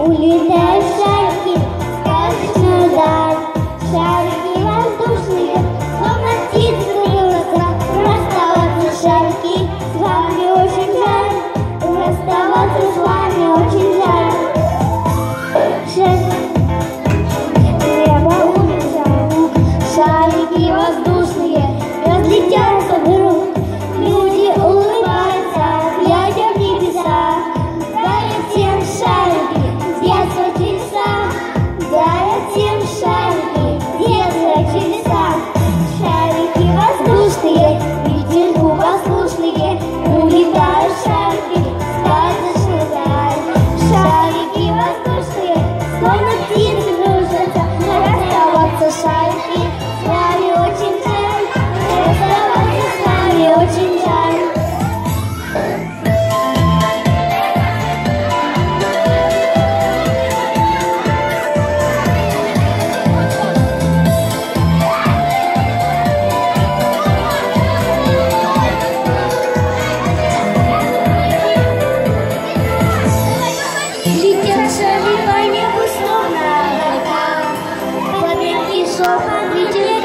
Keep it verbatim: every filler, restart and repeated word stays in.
улетают шарики в сказочную даль. Шарики воздушные, словно птицы крылатся. Расставаться, шарики, с вами очень жаль. Расставаться с вами очень жаль. Шарики, небо улетают, шарики воздушные разлетятся вдруг. Люди улыбаются, глядя в небеса. Дарят всем шарики, детство чудеса. Дарят всем шарики, детство чудеса. Шарики воздушные, ветерку послушные, улетают шарики в сказочную даль. Шарики воздушные, словно птицы кружатся. Расставаться, шарики, с вами очень жаль. Расставаться с вами очень жаль. Летят шарики по небу, словно облака. Под мягкий шепот ветер